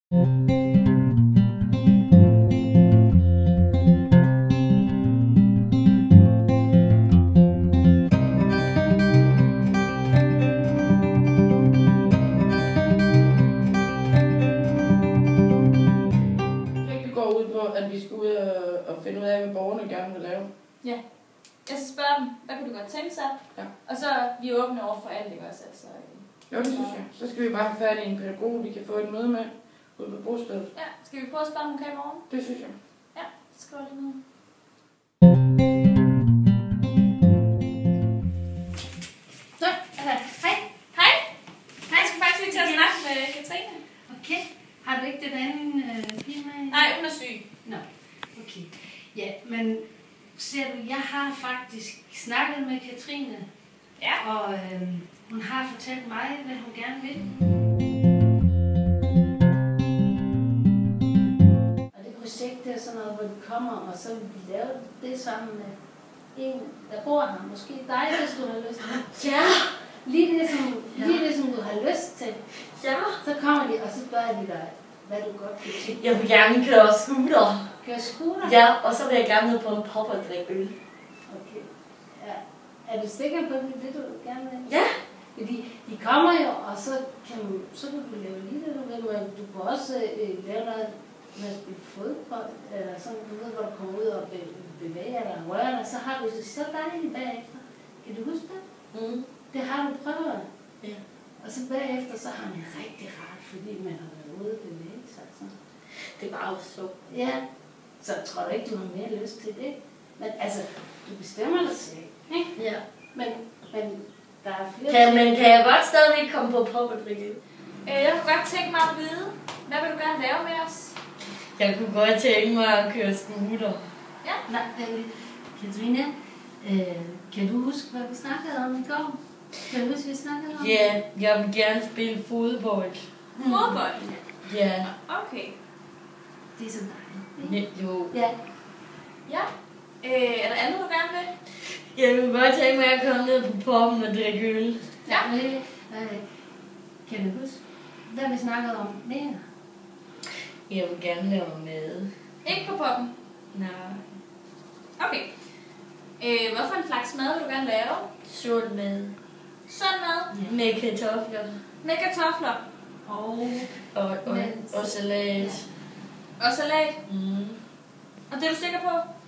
Det går ud på, at vi skal ud og finde ud af, hvad borgerne gerne vil lave. Ja. Jeg skal spørge dem, hvad kunne du godt tænke sig? Ja. Og så er vi åbne over for alt, ikke også? Altså, Jo, det synes jeg. Så skal vi bare have fat i en pædagog, vi kan få et møde med ude på bostedet. Ja, skal vi prøve at spørge, om hun kan i morgen? Det synes jeg. Ja, det skriver jeg lige ned. Så, hej. Hej! Hej, jeg skal faktisk lige til at snakke med Katrine. Okay. Har du ikke den anden firma? Nej, hun er syg. Nå, okay. Ja, men ser du, jeg har faktisk snakket med Katrine. Ja. Og hun har fortalt mig, hvad hun gerne vil. Og det projekt det er sådan noget, hvor de kommer, og så vil vi lave det sammen med en, der bor her. Måske dig, hvis du har lyst til. Ja. Lige det, som du har lyst til. Ja. Så kommer de, og så spørger de dig, hvad du godt kan tænke. Jeg vil gerne køre scooter. Køre scooter? Ja, og så vil jeg gerne ned på en pop og drikke øl. Okay. Ja. Er du sikker på, at det er det, du gerne vil? Ja. Fordi de kommer jo, og så kan du lave lige det, du vil, men du kan også lave noget med at spille fodbold, eller sådan, du ved, hvor du kommer ud og bevæger dig og rører dig, så har du det så dejligt bagefter. Kan du huske det? Mm. Det har du prøvet. Ja. Og så bagefter, så har man rigtig rart, fordi man har været ude og bevæge sig. Sådan. Det var jo så. Ja, så jeg tror ikke, du har mere lyst til det. Men altså, du bestemmer dig selv, ikke? Ja. Men der er flere... Men kan jeg godt stadigvæk komme på pop og drikke øl? Jeg kunne godt tænke mig at vide, hvad vil du gerne lave med os? Jeg kunne godt tænke mig at køre scooter. Ja. Nej, Katrine, kan du huske, hvad vi snakkede om i går? Kan du huske, hvad vi snakkede om? Ja, jeg vil gerne spille fodbold. Fodbold? Ja. Okay. Det er så dejligt. Jo. Ja. Ja. Er der andet, du gerne vil? Jeg vil godt tænke mig at komme ned på poppen og drikke øl. Ja. Kan du huske, hvad vi snakkede om mere? Jeg vil gerne lave mad. Ikke på poppen? Nej. Okay. Hvad for en slags mad vil du gerne lave? Sund mad. Sund mad? Ja. Med kartofler. Med kartofler? Og salat. Og salat? Mm. Og det er du sikker på?